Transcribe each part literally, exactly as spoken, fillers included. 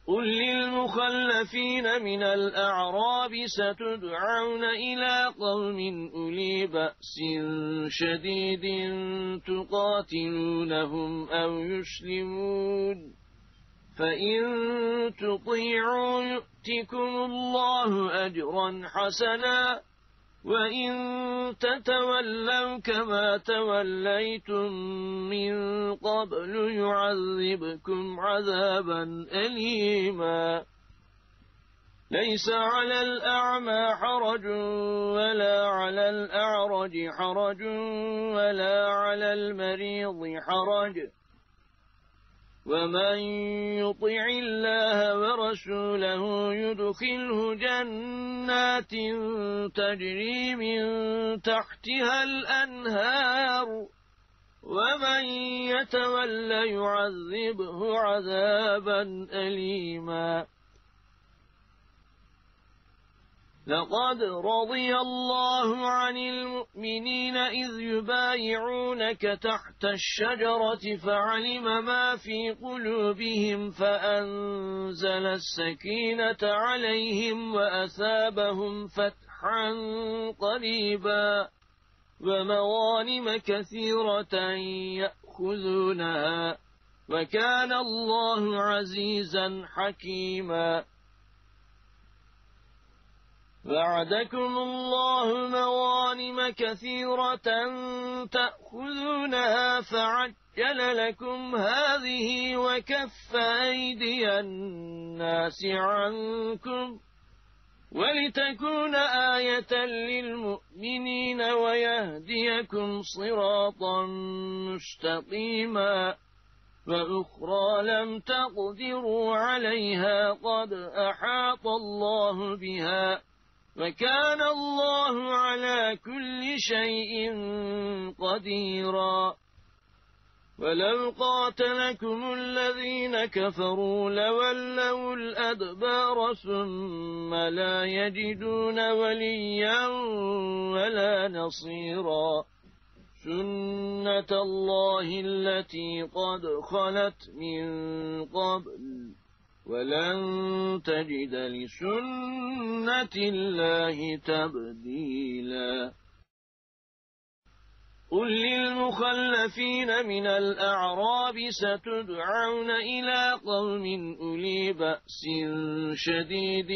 قل للمخلفين من الأعراب ستدعون إلى قوم أولي بأس شديد تقاتلونهم أو يسلمون فإن تطيعوا يؤتكم الله أجرا حسنا وإن تتولوا كما توليتم من قبل يعذبكم عذابا أليما ليس على الأعمى حرج ولا على الأعرج حرج ولا على المريض حرج ومن يطع الله ورسوله يدخله جنات تجري من تحتها الأنهار ومن يتولى يعذبه عذابا أليما لقد رضي الله عن المؤمنين إذ يبايعونك تحت الشجرة فعلم ما في قلوبهم فأنزل السكينة عليهم وأثابهم فتحا قريبا ومغانم كثيرة يأخذونها وكان الله عزيزا حكيما وعدكم الله مغانم كثيرة تأخذونها فعجل لكم هذه وكف أيدي الناس عنكم ولتكون آية للمؤمنين ويهديكم صراطا مستقيما وأخرى لم تقدروا عليها قد أحاط الله بها وكان الله على كل شيء قديرا ولو قاتلكم الذين كفروا لولوا الأدبار ثم لا يجدون وليا ولا نصيرا سنة الله التي قد خلت من قبل ولن تجد لسنة الله تبديلا قل للمخلفين من الأعراب ستدعون إلى قوم أولي بأس شديد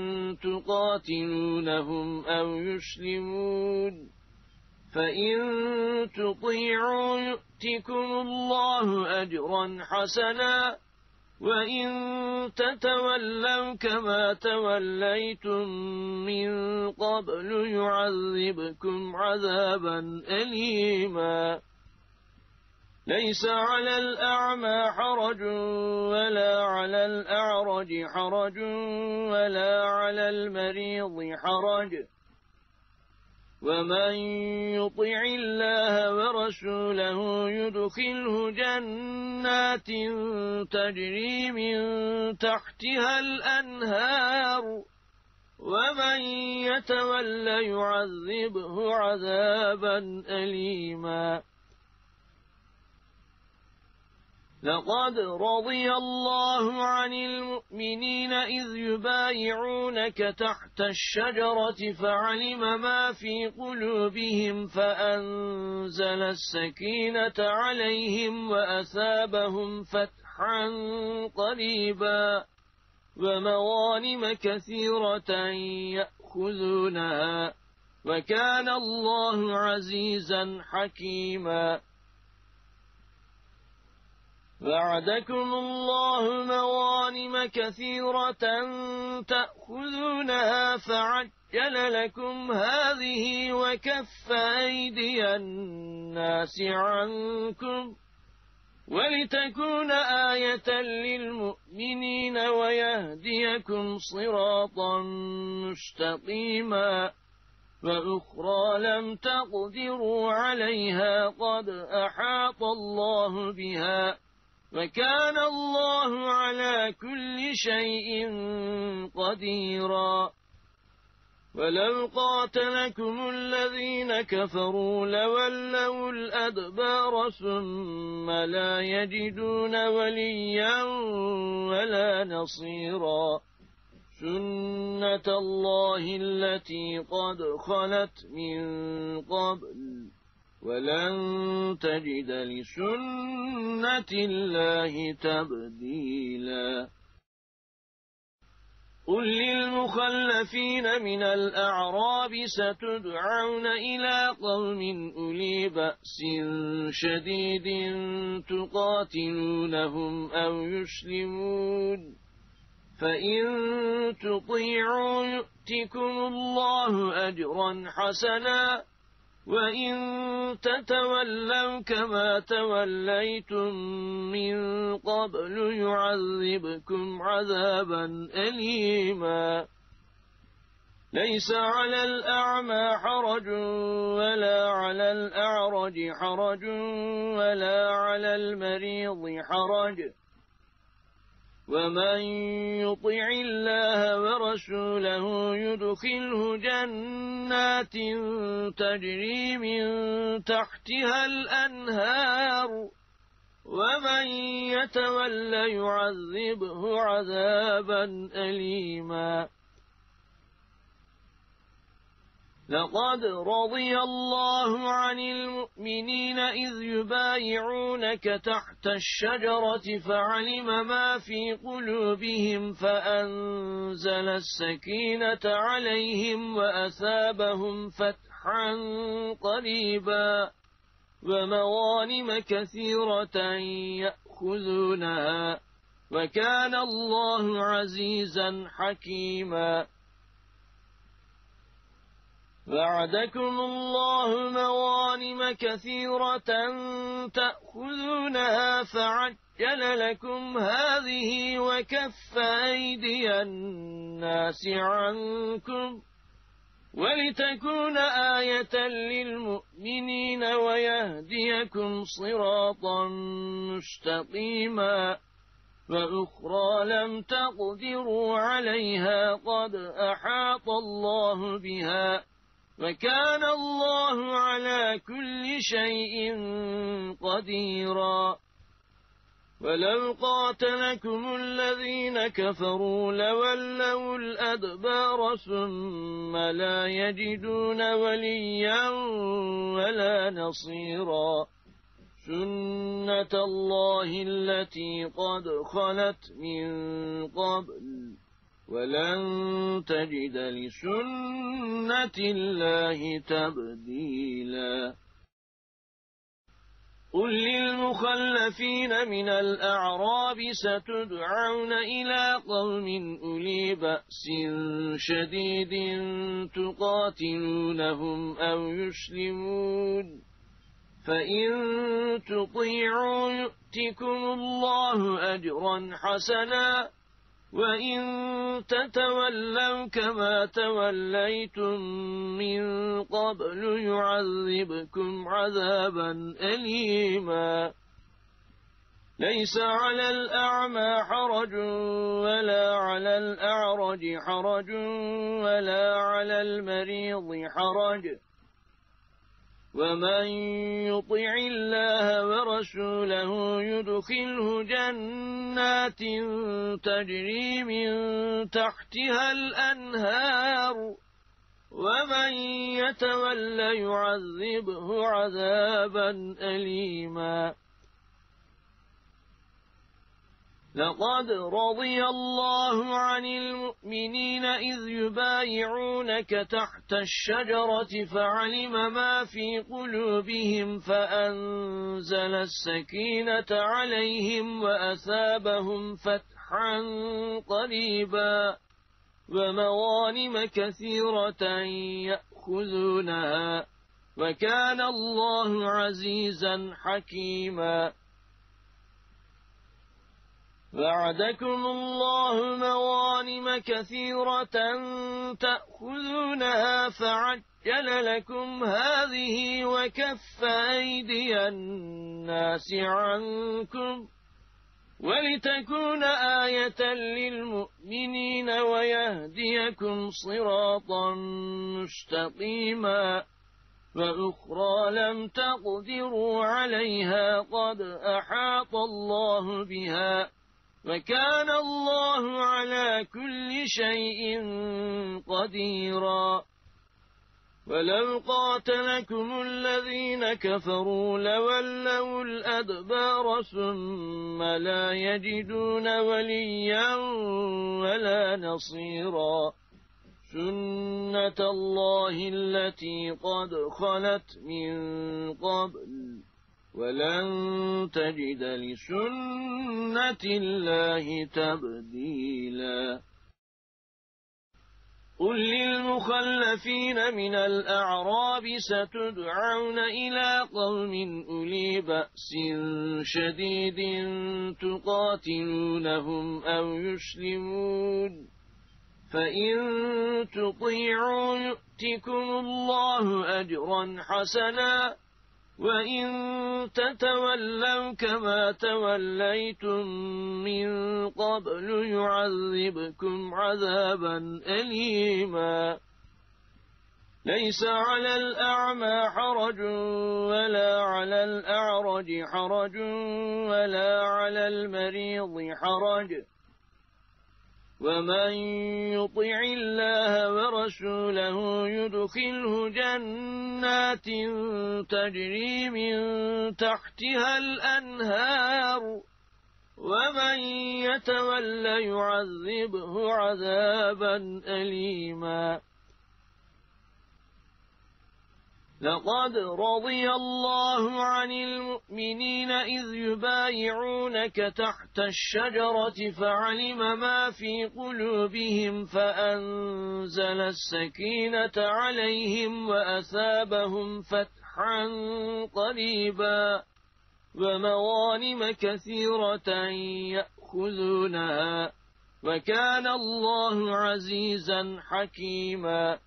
تقاتلونهم أو يسلمون فإن تطيعوا يؤتكم الله أجرا حسنا وإن تتولوا كما توليتم من قبل يعذبكم عذابا أليما ليس على الأعمى حرج ولا على الأعرج حرج ولا على المريض حرج ومن يطع الله ورسوله يدخله جنات تجري من تحتها الأنهار ومن يتولى يعذبه عذابا أليما لقد رضي الله عن المؤمنين إذ يبايعونك تحت الشجرة فعلم ما في قلوبهم فأنزل السكينة عليهم وأثابهم فتحا قريبا ومغانم كثيرة يأخذونها وكان الله عزيزا حكيما وعدكم الله مغانم كثيرة تأخذونها فعجل لكم هذه وكف أيدي الناس عنكم ولتكون آية للمؤمنين ويهديكم صراطا مستقيما وأخرى لم تقدروا عليها قد أحاط الله بها وكان الله على كل شيء قديرا ولو قاتلكم الذين كفروا لولوا الأدبار ثم لا يجدون وليا ولا نصيرا سنة الله التي قد خلت من قبل ولن تجد لسنة الله تبديلا قل للمخلفين من الأعراب ستدعون إلى قوم أولي بأس شديد تقاتلونهم أو يسلمون فإن تطيعوا يؤتكم الله أجرا حسنا وإن تتولوا كما توليتم من قبل يعذبكم عذابا أليما ليس على الأعمى حرج ولا على الأعرج حرج ولا على المريض حرج ومن يطع الله ورسوله يدخله جنات تجري من تحتها الأنهار ومن يتولى يعذبه عذابا أليما لقد رضي الله عن المؤمنين إذ يبايعونك تحت الشجرة فعلم ما في قلوبهم فأنزل السكينة عليهم وأثابهم فتحا قريبا ومغانم كثيرة يأخذونها وكان الله عزيزا حكيما وعدكم الله مغانم كثيرة تأخذونها فعجل لكم هذه وكف أيدي الناس عنكم ولتكون آية للمؤمنين ويهديكم صراطا مستقيما وأخرى لم تقدروا عليها قد أحاط الله بها وكان الله على كل شيء قديرا ولو قاتلكم الذين كفروا لولوا الأدبار ثم لا يجدون وليا ولا نصيرا سنة الله التي قد خلت من قبل ولن تجد لسنة الله تبديلا قل للمخلفين من الأعراب ستدعون إلى قوم أولي بأس شديد تقاتلونهم أو يسلمون فإن تطيعوا يؤتكم الله أجرا حسنا وإن تتولوا كما توليتم من قبل يعذبكم عذابا أليما ليس على الأعمى حرج ولا على الأعرج حرج ولا على المريض حرج ومن يطع الله ورسوله يدخله جنات تجري من تحتها الأنهار ومن يتولى يعذبه عذابا أليما لقد رضي الله عن المؤمنين إذ يبايعونك تحت الشجرة فعلم ما في قلوبهم فأنزل السكينة عليهم وأثابهم فتحا قريبا ومغانم كثيرة يأخذونها وكان الله عزيزا حكيما وعدكم الله مغانم كثيرة تأخذونها فعجل لكم هذه وكف أيدي الناس عنكم ولتكون آية للمؤمنين ويهديكم صراطا مستقيما وأخرى لم تقدروا عليها قد أحاط الله بها وكان الله على كل شيء قديرا ولو قاتلكم الذين كفروا لولوا الأدبار ثم لا يجدون وليا ولا نصيرا سنة الله التي قد خلت من قبل ولن تجد لسنة الله تبديلا قل للمخلفين من الأعراب ستدعون إلى قوم أولي بأس شديد تقاتلونهم أو يسلمون فإن تطيعوا يؤتكم الله أجرا حسنا وإن تتولوا كما توليتم من قبل يعذبكم عذابا أليما ليس على الأعمى حرج ولا على الأعرج حرج ولا على المريض حرج ومن يطع الله ورسوله يدخله جنات تجري من تحتها الأنهار ومن يتولى يعذبه عذابا أليما لقد رضي الله عن المؤمنين إذ يبايعونك تحت الشجرة فعلم ما في قلوبهم فأنزل السكينة عليهم وأثابهم فتحا قريبا ومغانم كثيرة يأخذونها وكان الله عزيزا حكيما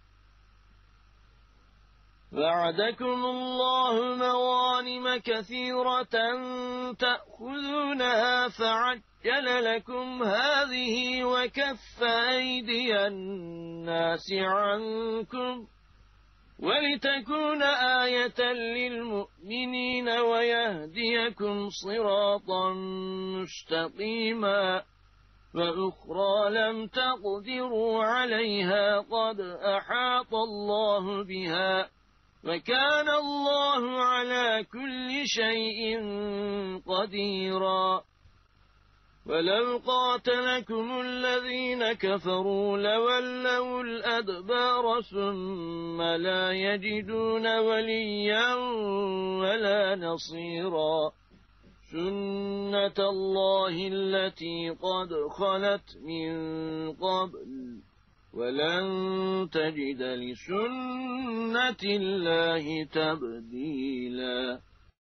وعدكم الله مغانم كثيرة تأخذونها فعجل لكم هذه وكف أيدي الناس عنكم ولتكون آية للمؤمنين ويهديكم صراطا مستقيما وأخرى لم تقدروا عليها قد أحاط الله بها وكان الله على كل شيء قديرا ولو قاتلكم الذين كفروا لولوا الأدبار ثم لا يجدون وليا ولا نصيرا سنة الله التي قد خلت من قبل ولن تجد لسنة الله تبديلا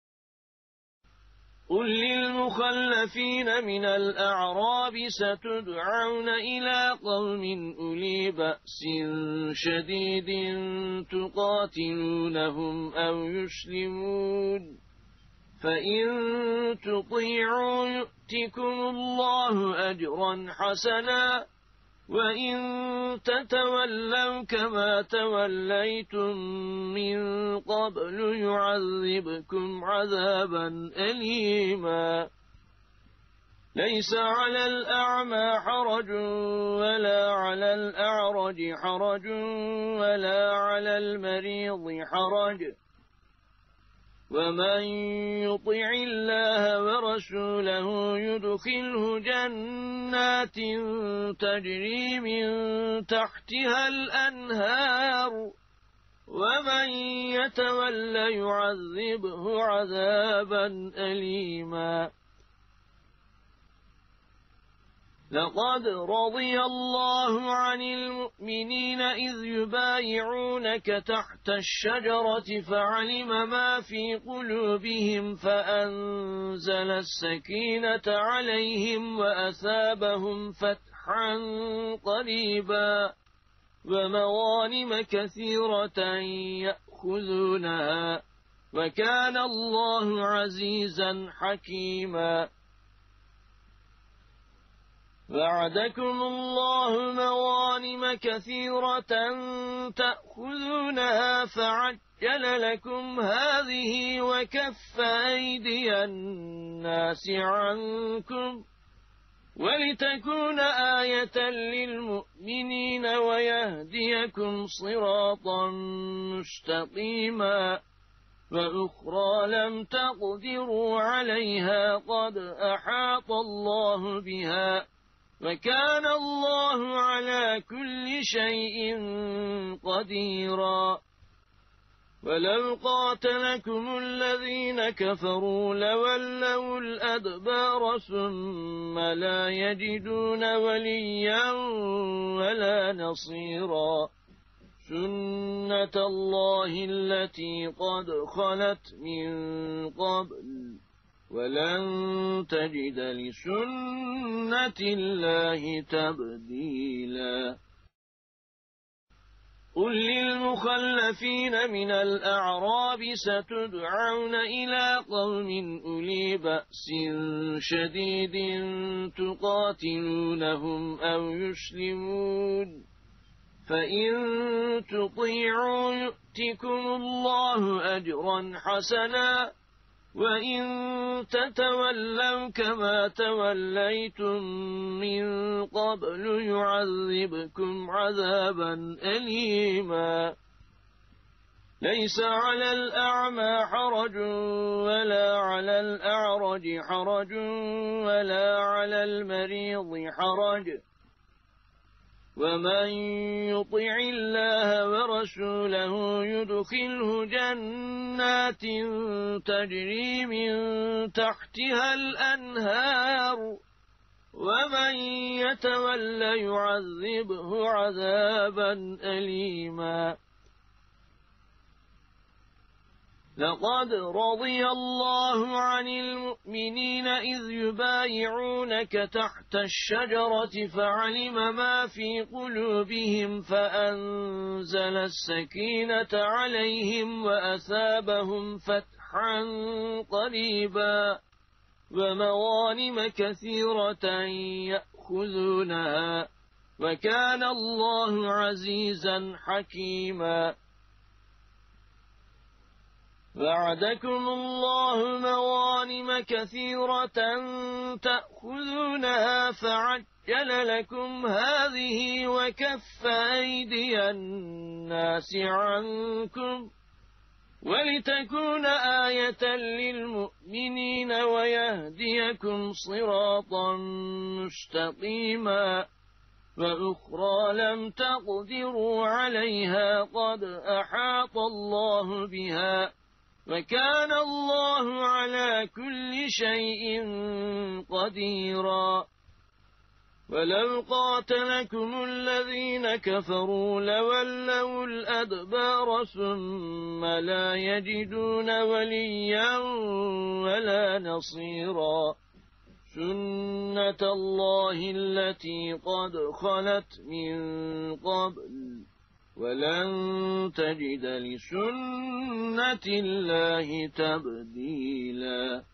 قل للمخلفين من الأعراب ستدعون إلى قوم أولي بأس شديد تقاتلونهم أو يسلمون فإن تطيعوا يؤتكم الله أجرا حسنا وإن تتولوا كما توليتم من قبل يعذبكم عذابا أليما ليس على الأعمى حرج ولا على الأعرج حرج ولا على المريض حرج ومن يطع الله ورسوله يدخله جنات تجري من تحتها الأنهار ومن يتولى يعذبه عذابا أليما لقد رضي الله عن المؤمنين إذ يبايعونك تحت الشجرة فعلم ما في قلوبهم فأنزل السكينة عليهم وأثابهم فتحا قريبا ومغانم كثيرة يأخذونها وكان الله عزيزا حكيما وعدكم الله مغانم كثيرة تأخذونها فعجل لكم هذه وكف أيدي الناس عنكم ولتكون آية للمؤمنين ويهديكم صراطا مستقيما وأخرى لم تقدروا عليها قد أحاط الله بها وكان الله على كل شيء قديرا ولو قاتلكم الذين كفروا لولوا الأدبار ثم لا يجدون وليا ولا نصيرا سنة الله التي قد خلت من قبل ولن تجد لسنة الله تبديلا قل للمخلفين من الأعراب ستدعون إلى قوم أولي بأس شديد تقاتلونهم أو يسلمون فإن تطيعوا يؤتكم الله أجرا حسنا وإن تتولوا كما توليتم من قبل يعذبكم عذابا أليما ليس على الأعمى حرج ولا على الأعرج حرج ولا على المريض حرج ومن يطع الله ورسوله يدخله جنات تجري من تحتها الأنهار ومن يتول يعذبه عذابا أليما لقد رضي الله عن المؤمنين إذ يبايعونك تحت الشجرة فعلم ما في قلوبهم فأنزل السكينة عليهم وأثابهم فتحا قريبا ومغانم كثيرة يأخذونها وكان الله عزيزا حكيما وعدكم الله مغانم كثيرة تأخذونها فعجل لكم هذه وكف أيدي الناس عنكم ولتكون آية للمؤمنين ويهديكم صراطا مستقيما وأخرى لم تقدروا عليها قد أحاط الله بها وكان الله على كل شيء قديرا ولو قاتلكم الذين كفروا لولوا الأدبار ثم لا يجدون وليا ولا نصيرا سنة الله التي قد خلت من قبل ولن تجد لسنة الله تبديلا